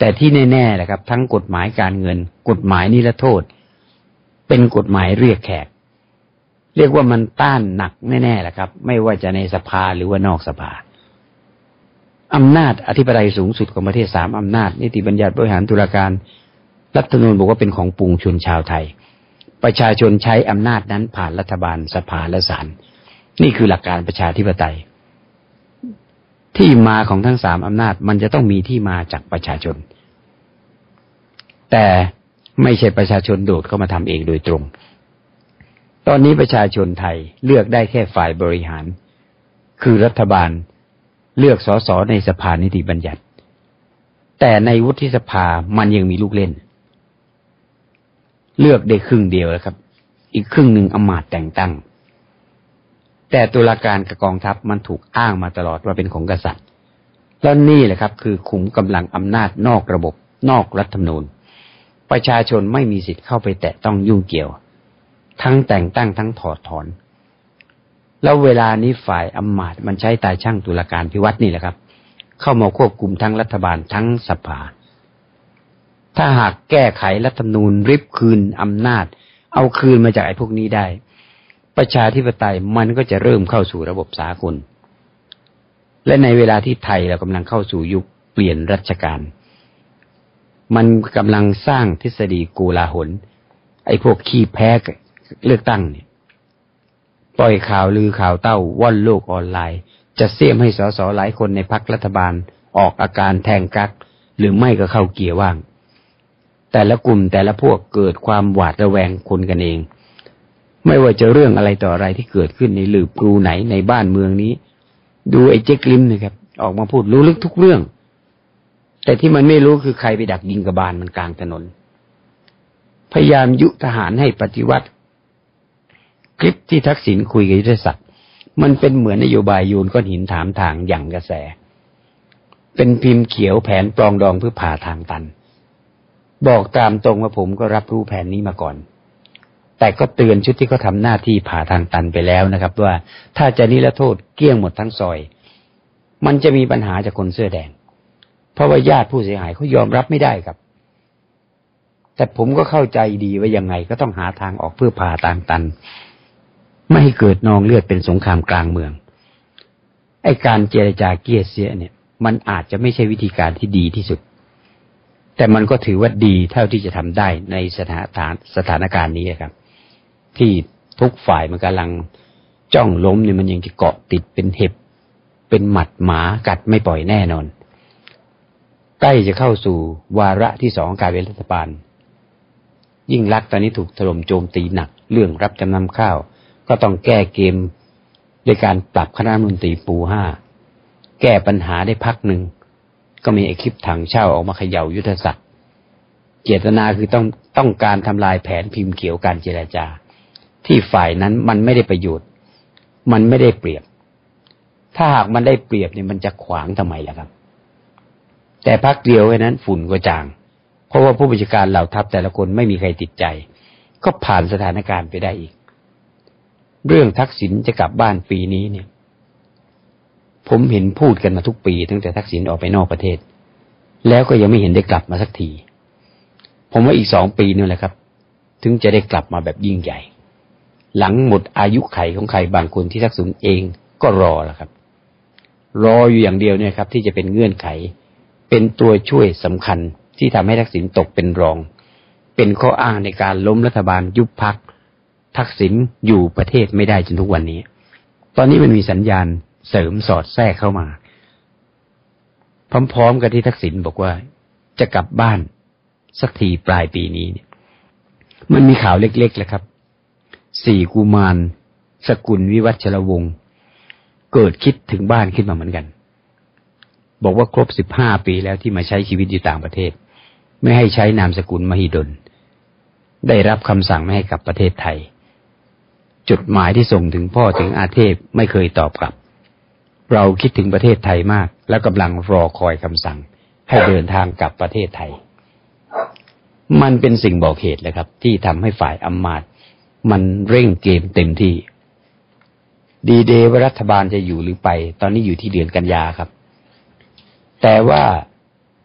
แต่ที่แน่ๆแหละครับทั้งกฎหมายการเงินกฎหมายนิรโทษเป็นกฎหมายเรียกแขกเรียกว่ามันต้านหนักแน่ๆแหละครับไม่ว่าจะในสภาหรือว่านอกสภาอำนาจอธิปไตยสูงสุดของประเทศ3อำนาจนิติบัญญัติบริหารตุลาการรัฐธรรมนูญบอกว่าเป็นของปวงชนชาวไทยประชาชนใช้อำนาจนั้นผ่านรัฐบาลสภาและศาลนี่คือหลักการประชาธิปไตยที่มาของทั้ง3อำนาจมันจะต้องมีที่มาจากประชาชนแต่ไม่ใช่ประชาชนโดดเข้ามาทำเองโดยตรงตอนนี้ประชาชนไทยเลือกได้แค่ฝ่ายบริหารคือรัฐบาลเลือกสสในสภานิติบัญญัติแต่ในวุฒิสภามันยังมีลูกเล่นเลือกได้ครึ่งเดียวแล้วครับอีกครึ่งหนึ่งอำมาตย์แต่งตั้งแต่ตุลาการกับกองทัพมันถูกอ้างมาตลอดว่าเป็นของกษัตริย์แล้วนี่แหละครับคือขุมกำลังอำนาจนอกระบบนอกรัฐธรรมนูญประชาชนไม่มีสิทธิ์เข้าไปแตะต้องยุ่งเกี่ยวทั้งแต่งตั้งทั้งถอดถอนแล้วเวลานี้ฝ่ายอำมาตย์มันใช้ตาช่างตุลาการพิวัตรนี่แหละครับเข้ามาควบคุมทั้งรัฐบาลทั้งสภาถ้าหากแก้ไขรัฐธรรมนูญริบคืนอำนาจเอาคืนมาจากไอ้พวกนี้ได้ประชาธิปไตยมันก็จะเริ่มเข้าสู่ระบบสากลและในเวลาที่ไทยเรากำลังเข้าสู่ยุคเปลี่ยนรัชกาลมันกำลังสร้างทฤษฎีโกลาหลไอ้พวกขี้แพ้เลือกตั้งเนี่ยปล่อยข่าวลือข่าวเต้าว่อนโลกออนไลน์จะเสี่ยมให้สสหลายคนในพรรครัฐบาลออกอาการแทงกั๊กหรือไม่ก็เข้าเกียร์ว่างแต่ละกลุ่มแต่ละพวกเกิดความหวาดระแวงคนกันเองไม่ว่าจะเรื่องอะไรต่ออะไรที่เกิดขึ้นในหลืบกรูไหนในบ้านเมืองนี้ดูไอ้เจ๊กลิมนะครับออกมาพูดรู้ลึกทุกเรื่องแต่ที่มันไม่รู้คือใครไปดักยิงกบาลมันกลางถนนพยายามยุทหารให้ปฏิวัติคลิปที่ทักษิณคุยกับยุทธศักดิ์มันเป็นเหมือนนโยบายโยนก้อนหินถามทางอย่างกระแสเป็นพิมพ์เขียวแผนปลองดองเพื่อผ่าทางตันบอกตามตรงว่าผมก็รับรู้แผนนี้มาก่อนแต่ก็เตือนชุดที่เขาทำหน้าที่ผ่าทางตันไปแล้วนะครับว่าถ้าจะนิรโทษเกลี้ยงหมดทั้งซอยมันจะมีปัญหาจากคนเสื้อแดงเพราะว่าญาติผู้เสียหายเขายอมรับไม่ได้ครับแต่ผมก็เข้าใจดีว่ายังไงก็ต้องหาทางออกเพื่อผ่าทางตันไม่ให้เกิดนองเลือดเป็นสงครามกลางเมืองไอ้การเจรจาเกลี้ยเสียเนี่ยมันอาจจะไม่ใช่วิธีการที่ดีที่สุดแต่มันก็ถือว่าดีเท่าที่จะทำได้ในสถานการณ์นี้ครับที่ทุกฝ่ายมันกำลังจ้องล้มเนี่ยมันยังจะเกาะติดเป็นเห็บเป็นหมัดหมากัดไม่ปล่อยแน่นอนใกล้จะเข้าสู่วาระที่2การเป็นรัฐบาลยิ่งลักษณ์ตอนนี้ถูกถล่มโจมตีหนักเรื่องรับจำนำข้าวก็ต้องแก้เกมโดยการปรับคณะรัฐมนตรีปู5แก้ปัญหาได้พักหนึ่งก็มีไอ้คลิปถังเช่าออกมาเขย่ายุทธศักดิ์เจตนาคือต้องการทำลายแผนพิมพ์เขียวการเจรจาที่ฝ่ายนั้นมันไม่ได้ประโยชน์มันไม่ได้เปรียบถ้าหากมันได้เปรียบเนี่ยมันจะขวางทำไมล่ะครับแต่พักเดียวแค่นั้นฝุ่นก็จางเพราะว่าผู้บัญชาการเหล่าทัพแต่ละคนไม่มีใครติดใจก็ผ่านสถานการณ์ไปได้อีกเรื่องทักษิณจะกลับบ้านปีนี้เนี่ยผมเห็นพูดกันมาทุกปีตั้งแต่ทักษิณออกไปนอกประเทศแล้วก็ยังไม่เห็นได้กลับมาสักทีผมว่าอีก2 ปีนี่แหละครับถึงจะได้กลับมาแบบยิ่งใหญ่หลังหมดอายุไขของใครบางคนที่ทักษิณเองก็รอแล้วครับรออยู่อย่างเดียวเนี่ยครับที่จะเป็นเงื่อนไขเป็นตัวช่วยสำคัญที่ทำให้ทักษิณตกเป็นรองเป็นข้ออ้างในการล้มรัฐบาลยุบพรรคทักษิณอยู่ประเทศไม่ได้จนทุกวันนี้ตอนนี้มันมีสัญญาณเสริมสอดแทรกเข้ามาพร้อมๆกับที่ทักษิณบอกว่าจะกลับบ้านสักทีปลายปีนี้เนี่ยมันมีข่าวเล็กๆแหละครับ4กุมารสกุลวิวัชรวงศ์เกิดคิดถึงบ้านขึ้นมาเหมือนกันบอกว่าครบ15 ปีแล้วที่มาใช้ชีวิตอยู่ต่างประเทศไม่ให้ใช้นามสกุลมหิดลได้รับคำสั่งไม่ให้กลับประเทศไทยจดหมายที่ส่งถึงพ่อถึงอาเทพไม่เคยตอบกลับเราคิดถึงประเทศไทยมากและกำลังรอคอยคำสั่งให้เดินทางกลับประเทศไทยมันเป็นสิ่งบอกเหตุเลยครับที่ทำให้ฝ่ายอำมาตย์มันเร่งเกมเต็มที่ดีเดย์ว่ารัฐบาลจะอยู่หรือไปตอนนี้อยู่ที่เดือนกันยาครับแต่ว่า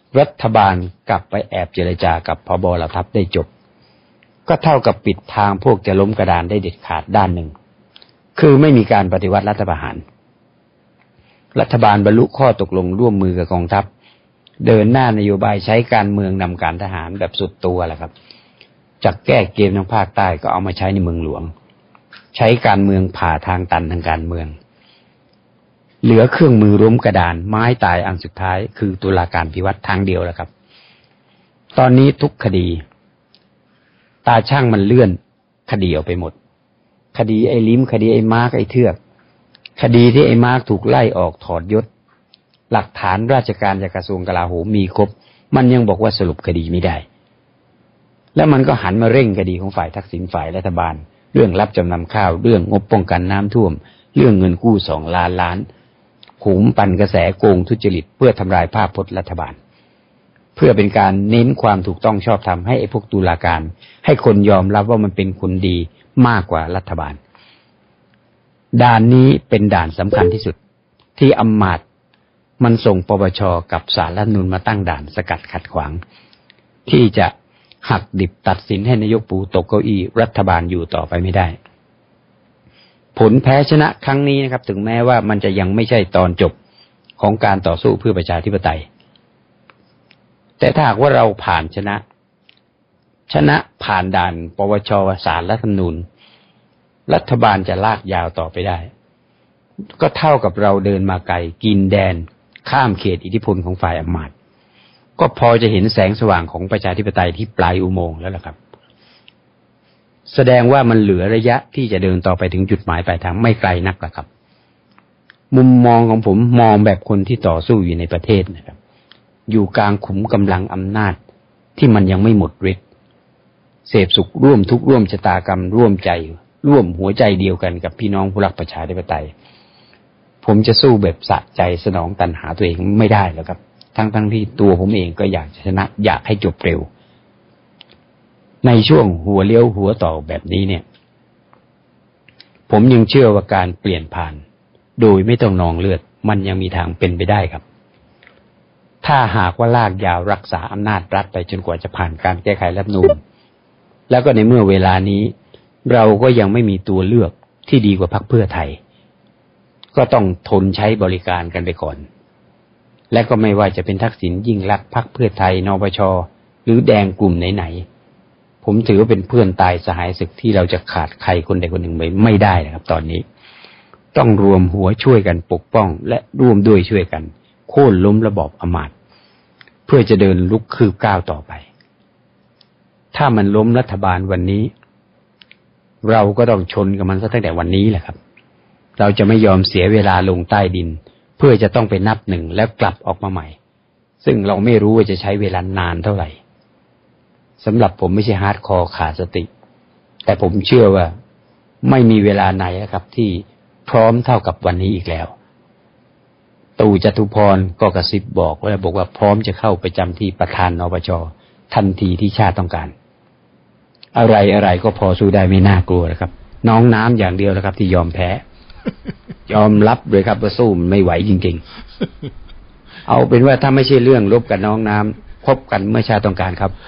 รัฐบาลกลับไปแอบเจรจากับผบ.เหล่าทัพได้จบก็เท่ากับปิดทางพวกจะล้มกระดานได้เด็ดขาดด้านหนึ่งคือไม่มีการปฏิวัติรัฐประหารรัฐบาลบรรลุข้อตกลงร่วมมือกับกองทัพเดินหน้านโยบายใช้การเมืองนำการทหารแบบสุดตัวแหละครับจากแก้เกมทางภาคใต้ก็เอามาใช้ในเมืองหลวงใช้การเมืองผ่าทางตันทางการเมืองเหลือเครื่องมือล้มกระดานไม้ตายอันสุดท้ายคือตุลาการพิวัตรทางเดียวแหละครับตอนนี้ทุกคดีตาช่างมันเลื่อนคดีออกไปหมดคดีไอ้ลิ้มคดีไอ้มาร์กไอ้เทือกคดีที่ไอ้มาร์กถูกไล่ออกถอดยศหลักฐานราชการจากกระทรวงกลาโหมมีครบมันยังบอกว่าสรุปคดีไม่ได้แล้วมันก็หันมาเร่งคดีของฝ่ายทักษิณฝ่ายรัฐบาลเรื่องรับจำนำข้าวเรื่องงบป้องกันน้ำท่วมเรื่องเงินกู้2 ล้านล้านหุมปั่นกระแสโกงทุจริตเพื่อทำลายภาพพจน์รัฐบาลเพื่อเป็นการเน้นความถูกต้องชอบธรรมให้ไอ้พวกตุลาการให้คนยอมรับว่ามันเป็นคนดีมากกว่ารัฐบาลด่านนี้เป็นด่านสำคัญที่สุดที่อำมาตย์มันส่งปปช.กับศาลรัฐธรรมนูญมาตั้งด่านสกัดขัดขวางที่จะหักดิบตัดสินให้นายกปู่ตกเก้าอี้รัฐบาลอยู่ต่อไปไม่ได้ผลแพ้ชนะครั้งนี้นะครับถึงแม้ว่ามันจะยังไม่ใช่ตอนจบของการต่อสู้เพื่อประชาธิปไตยแต่ถ้าหากว่าเราผ่านชนะผ่านด่านปปช.ศาลรัฐธรรมนูญรัฐบาลจะลากยาวต่อไปได้ก็เท่ากับเราเดินมาไกลกินแดนข้ามเขตอิทธิพลของฝ่ายอำมาตย์ก็พอจะเห็นแสงสว่างของประชาธิปไตยที่ปลายอุโมงค์แล้วล่ะครับแสดงว่ามันเหลือระยะที่จะเดินต่อไปถึงจุดหมายปลายทางไม่ไกลนักล่ะครับมุมมองของผมมองแบบคนที่ต่อสู้อยู่ในประเทศนะครับอยู่กลางขุมกำลังอำนาจที่มันยังไม่หมดฤทธิ์เสพสุขร่วมทุกข์ร่วมชะตากรรมร่วมใจร่วมหัวใจเดียวกันกับพี่น้องผู้รักประชาธิปไตยผมจะสู้แบบสะใจสนองตัณหาตัวเองไม่ได้แล้วครับทั้งที่ตัวผมเองก็อยากชนะอยากให้จบเร็วในช่วงหัวเลี้ยวหัวต่อแบบนี้เนี่ยผมยังเชื่อว่าการเปลี่ยนผ่านโดยไม่ต้องนองเลือดมันยังมีทางเป็นไปได้ครับถ้าหากว่าลากยาวรักษาอำนาจรัฐไปจนกว่าจะผ่านการแก้ไขรัฐธรรมนูญแล้วก็ในเมื่อเวลานี้เราก็ยังไม่มีตัวเลือกที่ดีกว่าพรรคเพื่อไทยก็ต้องทนใช้บริการกันไปก่อนและก็ไม่ว่าจะเป็นทักษิณยิ่งลักษณ์พรรคเพื่อไทยนปช.หรือแดงกลุ่มไหนๆผมถือว่าเป็นเพื่อนตายสหายศึกที่เราจะขาดใครคนใดคนหนึ่งไปไม่ได้นะครับตอนนี้ต้องรวมหัวช่วยกันปกป้องและร่วมด้วยช่วยกันโค่นล้มระบอบอำมาตย์เพื่อจะเดินลุกคืบก้าวต่อไปถ้ามันล้มรัฐบาลวันนี้เราก็ต้องชนกับมันซะตั้งแต่วันนี้แหละครับเราจะไม่ยอมเสียเวลาลงใต้ดินเพื่อจะต้องไปนับหนึ่งแล้วกลับออกมาใหม่ซึ่งเราไม่รู้ว่าจะใช้เวลานานเท่าไหร่สำหรับผมไม่ใช่ฮาร์ดคอร์ขาดสติแต่ผมเชื่อว่าไม่มีเวลาไหนนะครับที่พร้อมเท่ากับวันนี้อีกแล้วตู่จตุพรก็กระซิบบอกว่าพร้อมจะเข้าประจำที่ประธานนปช.ทันทีที่ชาติต้องการอะไรก็พอสู้ได้ไม่น่ากลัวนะครับน้องน้ำอย่างเดียวนะครับที่ยอมแพ้ยอมรับเลยครับว่าสู้ไม่ไหวจริงๆเอาเป็นว่าถ้าไม่ใช่เรื่องลบกับน้องน้ำพบกันเมื่อชาติต้องการครับ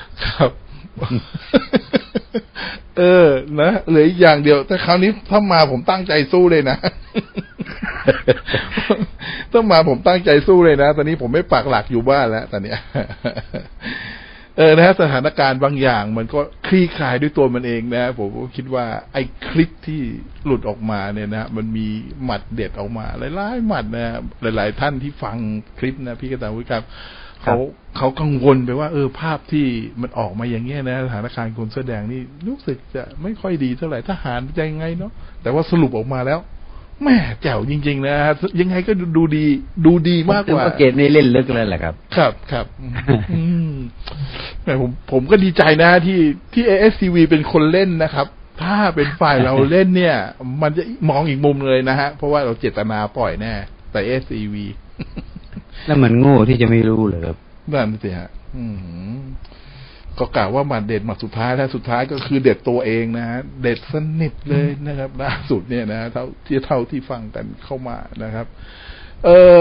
นะเหลืออีกอย่างเดียวแต่คราวนี้ถ้ามาผมตั้งใจสู้เลยนะถ้ามาผมตั้งใจสู้เลยนะตอนนี้ผมไม่ปักหลักอยู่บ้านแล้วตอนเนี้ยนะสถานการณ์บางอย่างมันก็คลี่คลายด้วยตัวมันเองนะผมคิดว่าไอ้คลิปที่หลุดออกมาเนี่ยนะมันมีหมัดเด็ดออกมาหลายๆหมัดนะหลายๆท่านที่ฟังคลิปนะพี่กตาวุฒิครับเขากังวลไปว่าภาพที่มันออกมาอย่างเงี้ยนะสถานการณ์คนเสื้อแดงนี่รู้สึกจะไม่ค่อยดีเท่าไหร่ทหารจะยังไงเนาะแต่ว่าสรุปออกมาแล้วแม่แจ๋วจริงๆนะยังไงก็ดูดีมากกว่าเกมนี้เล่นลึกแล้วแหละครับครับแต่ผมก็ดีใจนะที่ ASTV เป็นคนเล่นนะครับถ้าเป็นฝ่ายเราเล่นเนี่ยมันจะมองอีกมุมเลยนะฮะเพราะว่าเราเจตนาปล่อยแน่แต่ ASTV แล้วมันโง่ที่จะไม่รู้เลยครับนั่นสิฮะก็กล่าวว่ามันเด็ดมาสุดท้ายแล้วสุดท้ายก็คือเด็ดตัวเองนะฮะเด็ดสนิทเลยนะครับล่าสุดเนี่ยนะเท่าที่ฟังกันเข้ามานะครับ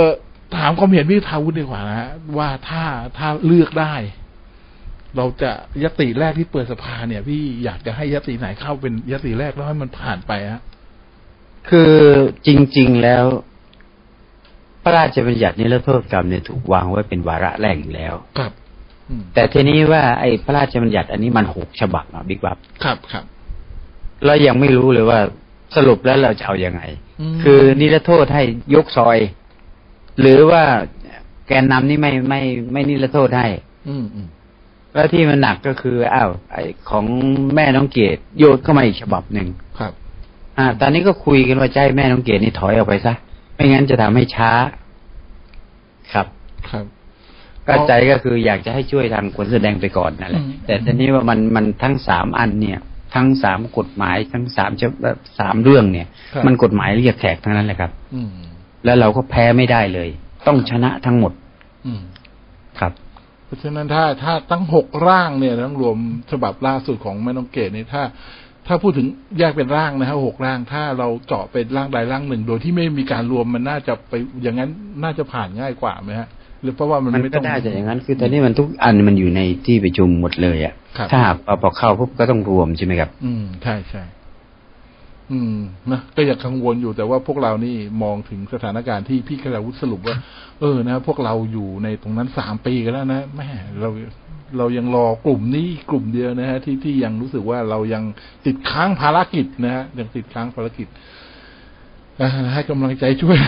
ถามความเห็นพี่ทาวุฒิดีกว่านะว่าถ้าเลือกได้ เราจะยติแรกที่เปิดสภาเนี่ยพี่อยากจะให้ยติไหนเข้าเป็นยติแรกแล้วให้มันผ่านไปฮะคือจริงๆแล้วพระราชบัญญัตินิรโทษกรรมเนี่ยถูกวางไว้เป็นวาระแรกอยู่แล้วครับแต่ทีนี้ว่าไอ้พระราชบัญญัติอันนี้มัน6 ฉบับบิ๊กบับครับเรายังไม่รู้เลยว่าสรุปแล้วเราจะเอายังไงคือนิรโทษให้ยกซอยหรือว่าแกนนำนี่ไม่นิรโทษให้แล้วที่มันหนักก็คือไอ้ของแม่น้องเกดโยนเข้ามาอีกฉบับหนึ่งครับตอนนี้ก็คุยกันว่าจะให้แม่น้องเกดนี่ถอยออกไปซะไม่งั้นจะทำให้ช้าครับก็ใจก็คืออยากจะให้ช่วยทางคนแสดงไปก่อนนั่นแหละแต่ทีนี้ว่ามันทั้ง3 อันเนี่ยทั้ง3 กฎหมายทั้ง3 เรื่องเนี่ยมันกฎหมายเรียกแขกทั้งนั้นแหละครับแล้วเราก็แพ้ไม่ได้เลยต้องชนะทั้งหมดครับเพราะฉะนั้นถ้าตั้ง6 ร่างเนี่ยทั้งรวมฉบับล่าสุดของแม่น้องเกดนี่ถ้าพูดถึงแยกเป็นร่างนะครับ6 ร่างถ้าเราเจาะเป็นร่างใดร่างหนึ่งโดยที่ไม่มีการรวมมันน่าจะไปอย่างนั้นน่าจะผ่านง่ายกว่าไหมฮะหรือเพราะว่ามันไม่ต้องได้จะอย่างนั้นคือตอนนี้มันทุกอันมันอยู่ในที่ประชุมหมดเลยอ่ะถ้าหากพอเข้าปุ๊บก็ต้องรวมใช่ไหมครับใช่นะก็อยากกังวลอยู่แต่ว่าพวกเรานี่มองถึงสถานการณ์ที่พี่กระวุฒิสรุปว่านะพวกเราอยู่ในตรงนั้น3 ปีกันแล้วนะแม่เรายังรอกลุ่มนี้กลุ่มเดียวนะฮะที่ยังรู้สึกว่าเรายังติดค้างภารกิจนะฮะยังติดค้างภารกิจให้กำลังใจช่วย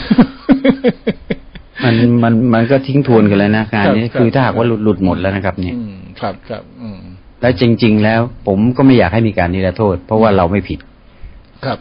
มันก็ทิ้งทวนกันแล้วนะการนี้คือถ้าหากว่าหลุดหมดแล้วนะครับเนี่ยครับแล้วจริงๆแล้วผมก็ไม่อยากให้มีการนิรโทษเพราะว่าเราไม่ผิดครับ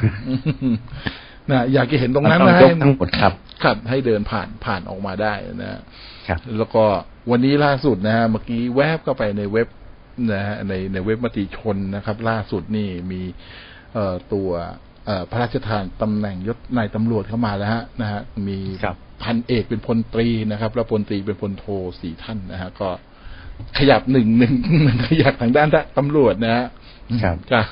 อยากจะเห็นตรงนั้นนะให้ทั้งหมดครับให้เดินผ่านออกมาได้นะครับแล้วก็วันนี้ล่าสุดนะฮะเมื่อกี้แวบเข้าไปในเว็บนะฮะในเว็บมติชนนะครับล่าสุดนี่มีตัวพระราชทานตำแหน่งยศนายตำรวจเข้ามาแล้วนะฮะมีพันเอกเป็นพลตรีนะครับแล้วพลตรีเป็นพลโท4 ท่านนะฮะก็ขยับหนึ่งขยับทางด้านตำรวจนะฮะครับ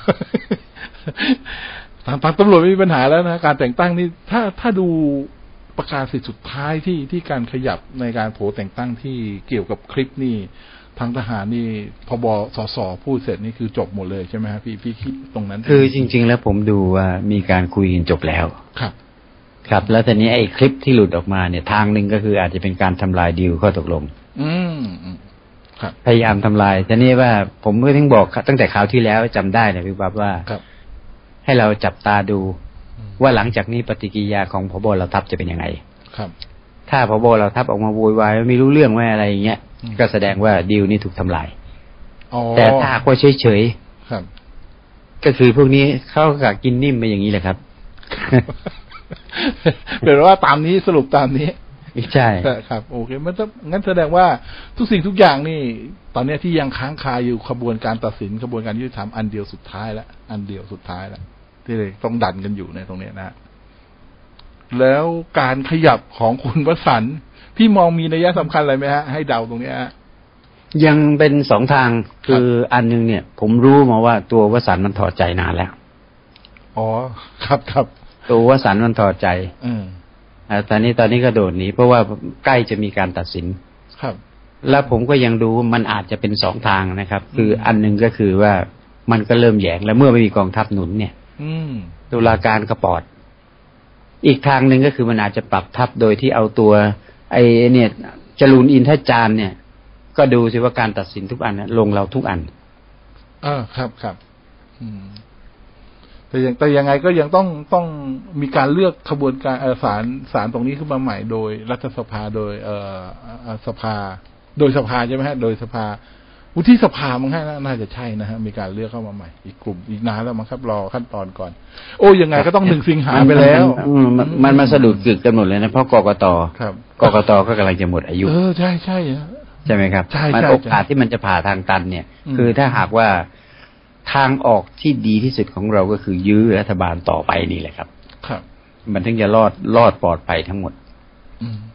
ทางตำรวจไม่มีปัญหาแล้วนะการแต่งตั้งนี่ถ้าดูประกาศสิทธิสุดท้ายที่การขยับในการโผแต่งตั้งที่เกี่ยวกับคลิปนี่ทางทหารนี่พบสสพูดเสร็จนี่คือจบหมดเลยใช่ไหมครับพี่คิดตรงนั้นคือจริงๆแล้วผมดูว่ามีการคุยกันจบแล้วครับแล้วแต่นี้ไอ้คลิปที่หลุดออกมาเนี่ยทางหนึ่งก็คืออาจจะเป็นการทำลายดีลข้อตกลงพยายามทำลายแต่นี่ว่าผมก็ถึงบอกตั้งแต่คราวที่แล้วจำได้นะพี่บ๊อบว่าให้เราจับตาดูว่าหลังจากนี้ปฏิกิริยาของผบ.เหล่าทัพจะเป็นยังไงถ้าผบ.เหล่าทัพออกมาโวยวายไม่รู้เรื่องว่าอะไรอย่างเงี้ยก็แสดงว่าดีลนี้ถูกทำลายแต่ถ้าหากว่าเฉยๆก็คือพวกนี้เขาก็กินนิ่มไปอย่างนี้แหละครับแปลว่าตามนี้สรุปตามนี้ใช่ครับโอเคมันงั้นแสดงว่าทุกสิ่งทุกอย่างนี่ตอนนี้ที่ยังค้างคาอยู่ขบวนการตัดสินขบวนการยุติธรรมอันเดียวสุดท้ายแล้วที่เลยต้องดันกันอยู่ในตรงนี้นะแล้วการขยับของคุณวสันต์พี่มองมีนัยสำคัญอะไรไหมฮะให้เดาตรงนี้ฮะยังเป็น2 ทางคืออันนึงเนี่ยผมรู้มาว่าตัววสันต์มันถอดใจนานแล้วครับตัววสันต์มันถอดใจตอนนี้ก็โดดหนีเพราะว่าใกล้จะมีการตัดสินครับแล้วผมก็ยังดูมันอาจจะเป็น2 ทางนะครับคืออันนึงก็คือว่ามันก็เริ่มแหยงแล้วเมื่อไม่มีกองทัพหนุนเนี่ยตุลาการก็ปอดอีกทางหนึ่งก็คือมันอาจจะปรับทัพโดยที่เอาตัวไอ้เนี่ยจรูนอินทจารเนี่ยก็ดูสิว่าการตัดสินทุกอันลงเราทุกอันครับแต่ยังไงก็ยังต้องมีการเลือกขบวนการศาลตรงนี้ขึ้นมาใหม่โดยรัฐสภาโดยสภาใช่ไหมฮะโดยสภาวุฒิสภามั้งฮะน่าจะใช่นะฮะมีการเลือกเข้ามาใหม่อีกกลุ่มอีกนานแล้วมั้งครับรอขั้นตอนก่อนยังไงก็ต้อง1 สิงหาไปแล้วมันมาสะดุดกึกกันหมดเลยนะเพราะกกต.กกต.ก็กำลังจะหมดอายุใช่ใช่ไหมครับมันโอกาสที่มันจะผ่าทางตันเนี่ยคือถ้าหากว่าทางออกที่ดีที่สุดของเราก็คือยื้อรัฐบาลต่อไปนี่แหละครับมันถึงจะรอดปลอดภัยทั้งหมด